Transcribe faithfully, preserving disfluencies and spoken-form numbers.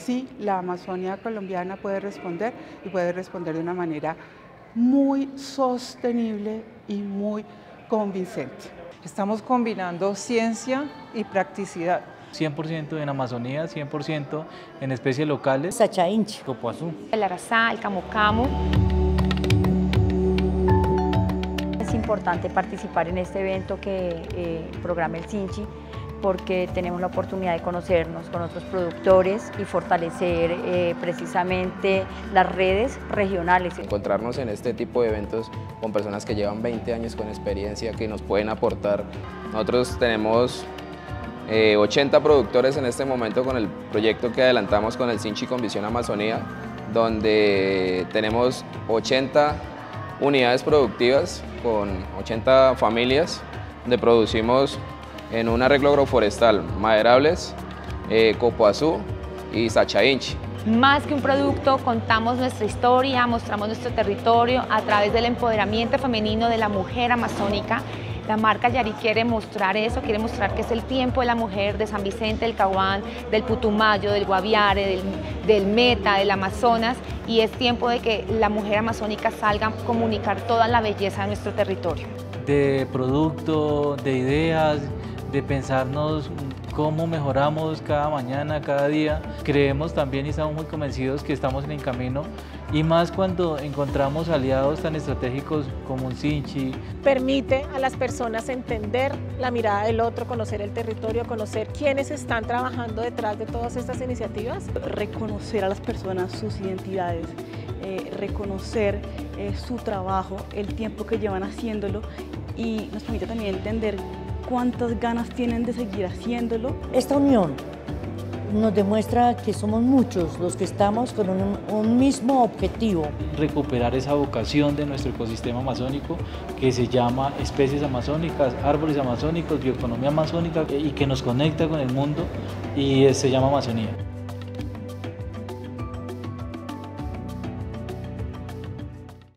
sí, la Amazonía colombiana puede responder y puede responder de una manera muy sostenible y muy convincente. Estamos combinando ciencia y practicidad. cien por ciento en Amazonía, cien por ciento en especies locales. Sachainchi, Copoazú. El arazá, el camu camu. Es importante participar en este evento que eh, programa el Sinchi, porque tenemos la oportunidad de conocernos con otros productores y fortalecer eh, precisamente las redes regionales. Encontrarnos en este tipo de eventos con personas que llevan veinte años con experiencia, que nos pueden aportar. Nosotros tenemos eh, ochenta productores en este momento con el proyecto que adelantamos con el Sinchi con Visión Amazonía, donde tenemos ochenta unidades productivas con ochenta familias, donde producimos en un arreglo agroforestal maderables, eh, Copoazú y Sachainchi. Más que un producto, contamos nuestra historia, mostramos nuestro territorio a través del empoderamiento femenino de la mujer amazónica. La marca Yari quiere mostrar eso, quiere mostrar que es el tiempo de la mujer de San Vicente, del Caguán, del Putumayo, del Guaviare, del, del Meta, del Amazonas, y es tiempo de que la mujer amazónica salga a comunicar toda la belleza de nuestro territorio. De producto, de ideas, de pensarnos cómo mejoramos cada mañana, cada día. Creemos también y estamos muy convencidos que estamos en el camino, y más cuando encontramos aliados tan estratégicos como un Sinchi. Permite a las personas entender la mirada del otro, conocer el territorio, conocer quiénes están trabajando detrás de todas estas iniciativas. Reconocer a las personas sus identidades, eh, reconocer eh, su trabajo, el tiempo que llevan haciéndolo, y nos permite también entender cuántas ganas tienen de seguir haciéndolo. Esta unión nos demuestra que somos muchos los que estamos con un, un mismo objetivo. Recuperar esa vocación de nuestro ecosistema amazónico que se llama especies amazónicas, árboles amazónicos, bioeconomía amazónica, y que nos conecta con el mundo, y se llama Amazonía.